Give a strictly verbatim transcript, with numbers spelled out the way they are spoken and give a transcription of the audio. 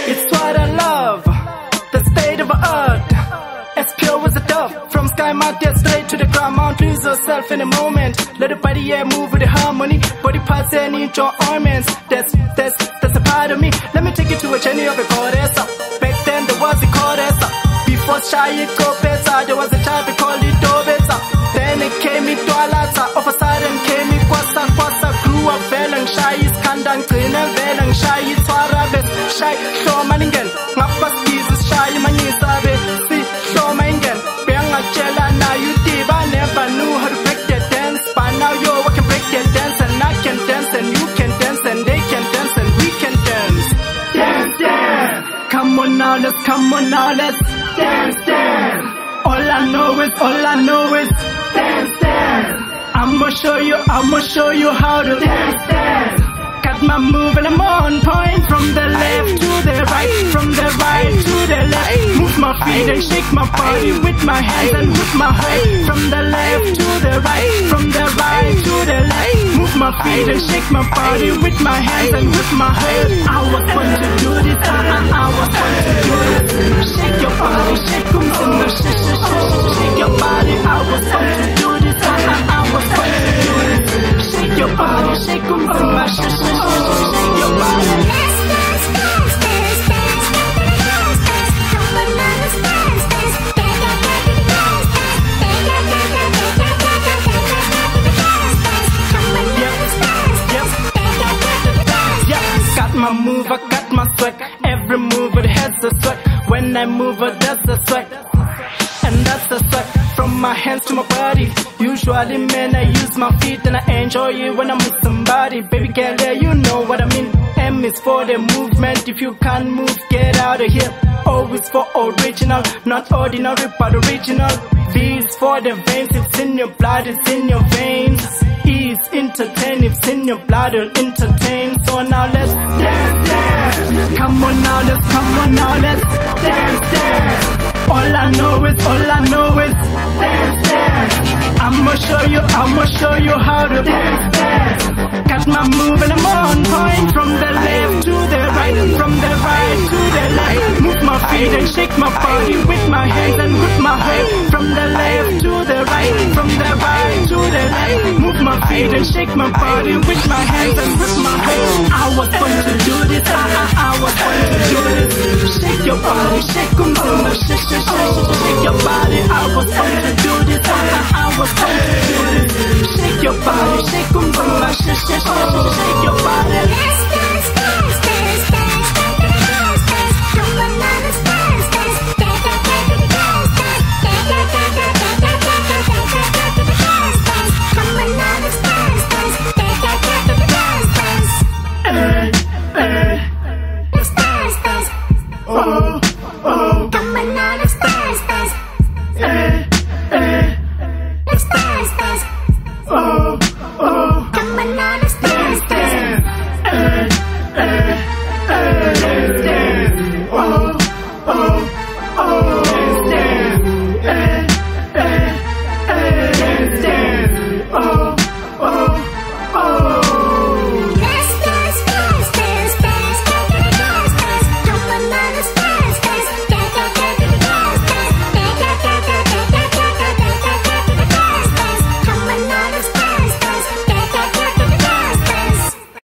It's what I love, the state of earth, as pure as a dove. From sky mountain straight to the ground, mount, lose yourself in a moment. Let the body yeah move with the harmony, body parts and into your ornaments. That's, that's, that's a part of me. Let me take you to a journey of a goddess. Back then there was a goddess. Before shy it go better, there was a child we call it Dobesa. Then it came it Dwalata, of a sudden came it Kwasa Kwasa. Grew up velang shy is kandang trina velang shy it's warabes shy show maningen ngapas Jesus shy manyisabe see show maningen Bianga chela now you diva never knew how to break their dance, but now yo I can break their dance and I can dance and you can dance and they can dance and we can dance. Dance, dance. Come on now, let's come on now, let's dance, dance. All I know is, all I know is dance, dance. I'ma show you, I'ma show you how to dance, dance. Got my move and I'm on point. From the left to the right, from the right to the left. Move my feet and shake my body with my hands and with my head. From the left to the right, from the right to the left. Move my feet and shake my body with my hands and with my head. I was born to do this, I, I was born to do this. Shake your body, shake them to the shake, shake, shake, shake your body. I was born to do this, I, I was born to do this. Shake your body, shake them to my shake, shake, shake, shake your body. Dance, dance, dance, dance, dance, dance, dance. Come on, now, let's dance, dance, dance, dance, dance, dance, dance, come on, now, let's dance, dance, dance, dance. Yeah, got my move, I got my sweat. Every move it has a sweat. When I move it, that's a sweat. And that's a sweat. From my hands to my body. Usually, man, I use my feet and I enjoy it when I'm with somebody. Baby girl, yeah, you know what I mean. M is for the movement. If you can't move, get out of here. O is for original, not ordinary, but original. V is for the veins. It's in your blood, it's in your veins. E is entertain, it's in your blood, it'll entertain. So now let's dance, dance. Come on now, let's come on now, let's dance, dance. All I know is, all I know is dance, dance. I'ma show you, I'ma show you how to dance, dance. Got my move and I'm on point. From the left to the right, from the right to the left. Move my feet and shake my body with my hands and with my head. From the left to the right, from the right to the left. Move my feet and shake my body with my hands and with my head. I was born to do this, I, I, I was born to do this. Shake your body, shake them to the shake, shake, shake, shake your body. I was born to do this, I, I, I was born to do this. Shake your body, shake them to the shake, shake, shake, shake your body.